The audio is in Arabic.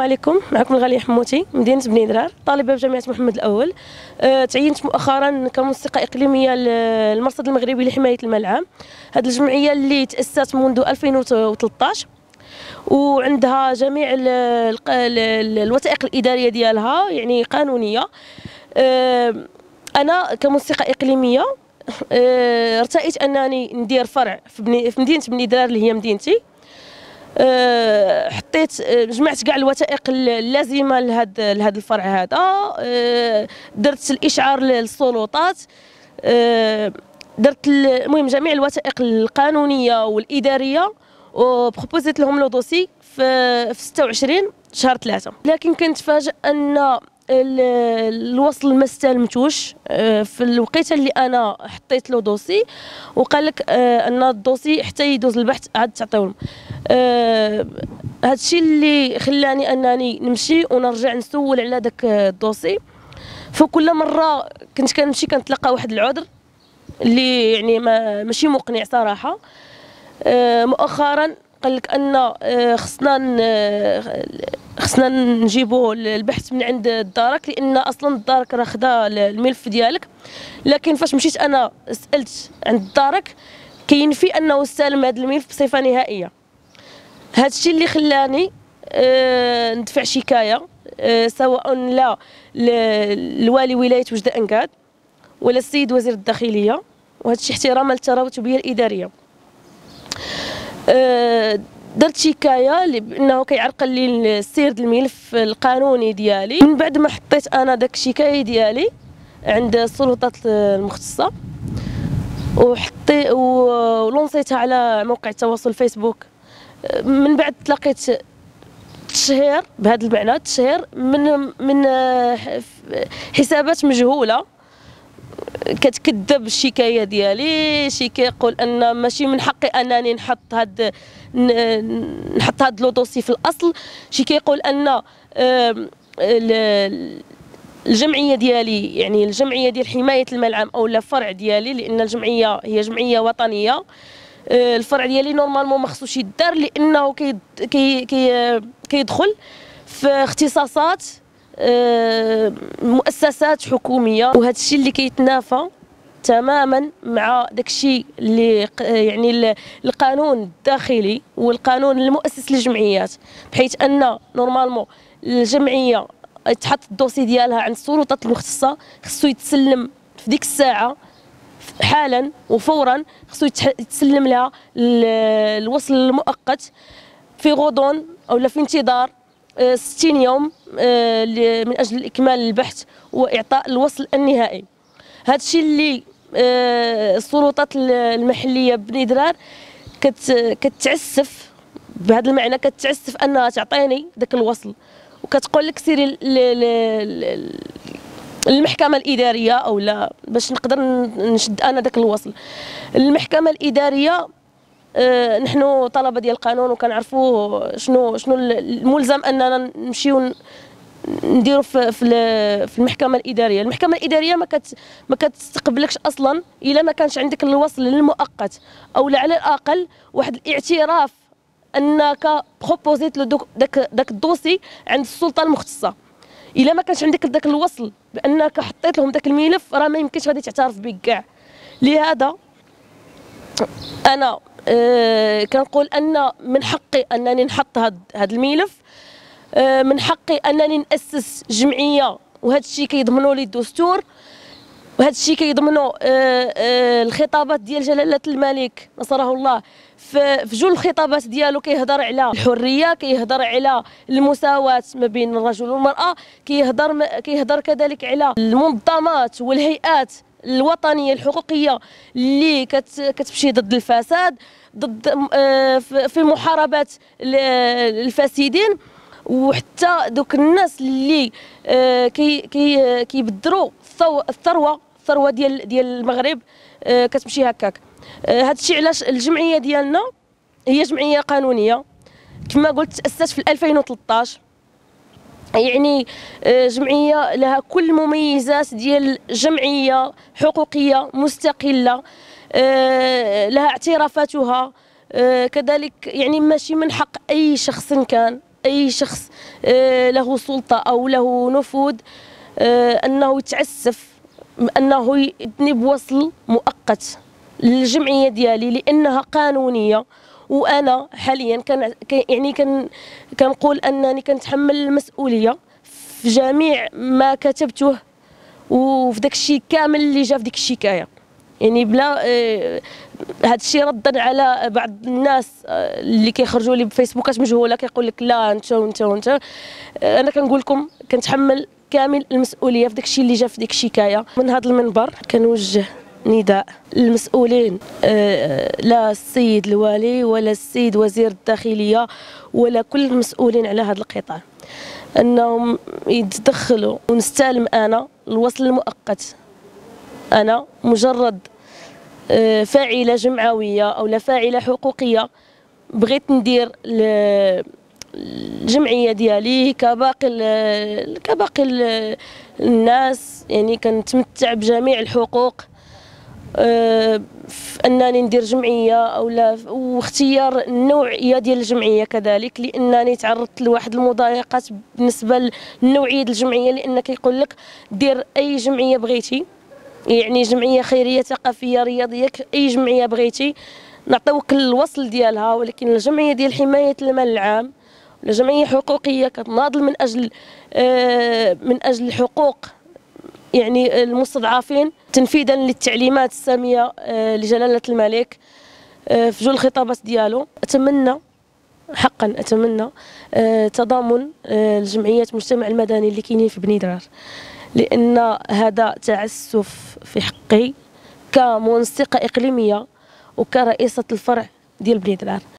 عليكم. معكم الغالية حموتي، مدينة بني درار، طالبة بجامعة محمد الأول. تعينت مؤخرا كمنسقة إقليمية للمرصد المغربي لحماية الماء العام. هذه الجمعية اللي تأسست منذ 2013 وعندها جميع الوثائق الإدارية ديالها، يعني قانونية. أنا كمنسقة إقليمية ارتأيت أنني ندير فرع في مدينة بني درار اللي هي مدينتي. حطيت جمعت كاع الوثائق اللازمه لهذا الفرع هذا. درت الاشعار للسلطات، درت المهم جميع الوثائق القانونيه والاداريه وبروبوزيت لهم لو دوسي في 26 شهر 3. لكن كنت فاجئ ان الوصل ما استلمتوش في الوقيته اللي انا حطيت له دوسي، وقال لك ان الدوسي حتى يدوز البحث عاد تعطيوهم. هذا الشيء اللي خلاني انني نمشي ونرجع نسول على داك الدوسي. فكل مره كنت كنمشي كنتلقى واحد العذر اللي يعني ماشي مقنع صراحه. مؤخرا قال لك ان خصنا نجيبوا البحث من عند الدارك، لان اصلا الدارك راه خدا الملف ديالك. لكن فاش مشيت انا سالت عند الدارك كينفي انه استلم هذا الملف بصفه نهائيه. هذا الشيء اللي خلاني ندفع شكايه سواء لا لوالي ولايه وجده انكاد ولا السيد وزير الداخليه، وهذا الشيء احتراما للتراتبيه الاداريه. درت شكايه بانه كيعرقل لي السير الملف القانوني ديالي. من بعد ما حطيت انا داك الشكايه ديالي عند السلطات المختصه ولونسيتها على موقع التواصل فيسبوك، من بعد تلاقيت تشهير بهذا المعنى، تشهير من حسابات مجهوله كتكذب الشكايه ديالي. شي كيقول ان ماشي من حقي انني نحط هاد لو دوسي في الاصل. شي كيقول ان الجمعيه ديالي، يعني الجمعيه ديال حمايه الماء العام او الفرع ديالي، لان الجمعيه هي جمعيه وطنيه، الفرع ديالي نورمالمون ما خصوش يدار لانه كيدخل في اختصاصات مؤسسات حكوميه. وهذا الشيء اللي كيتنافى تماما مع داكشي اللي يعني القانون الداخلي والقانون المؤسس للجمعيات، بحيث ان نورمالمون الجمعيه تحط الدوسي ديالها عند السلطات المختصه، خصو يتسلم في ديك الساعه حالا وفورا، خصو يتسلم لها الوصل المؤقت في غضون او في انتظار 60 يوم من اجل اكمال البحث واعطاء الوصل النهائي. هذا الشيء اللي السلطات المحليه بني درار كتعسف بهذا المعنى، كتعسف انها تعطيني ذاك الوصل، وكتقول لك سيري المحكمه الاداريه او لا باش نقدر نشد انا ذاك الوصل. المحكمه الاداريه نحن طلبه ديال القانون وكنعرفوا شنو الملزم اننا نمشيو نديروا في المحكمه الاداريه. المحكمه الاداريه ما كتستقبلكش اصلا الا ما كانش عندك الوصل المؤقت، او على الاقل واحد الاعتراف انك بروبوزيت داك الدوسي عند السلطه المختصه. الا ما كانش عندك داك الوصل بانك حطيت لهم داك الملف، راه ما يمكنش غادي تعترف بك كاع. لهذا انا كنقول ان من حقي انني نحط هذا الملف، من حقي انني ناسس جمعيه، وهذا الشيء كيضمنوا لي الدستور، وهذا الشيء كيضمنوا الخطابات ديال جلاله الملك نصره الله. في جل الخطابات ديالو كيهضر على الحريه، كيهضر على المساواه ما بين الرجل والمراه، كيهضر كذلك على المنظمات والهيئات الوطنيه الحقوقيه اللي كتمشي ضد الفساد، ضد في محاربه الفاسدين، وحتى دوك الناس اللي كيبدروا الثروه ديال المغرب كتمشي هكاك. هذا الشيء علاش الجمعيه ديالنا هي جمعيه قانونيه كما قلت، تاسست في 2013. يعني جمعيه لها كل مميزات ديال جمعيه حقوقيه مستقله، لها اعترافاتها كذلك. يعني ماشي من حق اي شخص كان اي شخص له سلطه او له نفوذ انه يتعسف انه يبني بوصل مؤقت للجمعيه ديالي لانها قانونيه. وانا حاليا كنقول انني كنتحمل المسؤوليه في جميع ما كتبته وفي داك الشيء كامل اللي جا في ديك الشكايه. يعني بلا هذا الشيء ردا على بعض الناس اللي كيخرجوا لي بفيسبوكات مجهوله كيقول لك لا انت وانت وانت. انا كنقول لكم كنتحمل كامل المسؤوليه في داك الشيء اللي جا في ديك الشكايه. من هذا المنبر كنوجه نداء للمسؤولين، لا السيد الوالي ولا السيد وزير الداخليه ولا كل المسؤولين على هذا القطاع، انهم يتدخلوا ونستلم انا الوصل المؤقت. انا مجرد فاعله جمعويه او لا فاعله حقوقيه بغيت ندير الجمعيه ديالي كباقي الناس، يعني كنتمتع بجميع الحقوق في انني ندير جمعيه او لا، واختيار النوعيه ديال الجمعيه كذلك، لانني تعرضت لواحد المضايقات بالنسبه لنوعيه الجمعيه، لان كيقول لك دير اي جمعيه بغيتي، يعني جمعيه خيريه ثقافيه رياضيه اي جمعيه بغيتي نعطيوك الوصل ديالها، ولكن الجمعيه ديال حمايه المال العام ولا جمعيه حقوقيه كتناضل من اجل الحقوق يعني المستضعفين تنفيذا للتعليمات الساميه لجلاله الملك في جل الخطابات ديالو. اتمنى حقا اتمنى تضامن الجمعيات المجتمع المدني اللي كاينين في بني درار، لان هذا تعسف في حقي كمنسقه اقليميه وكرئيسه الفرع ديال بني درار.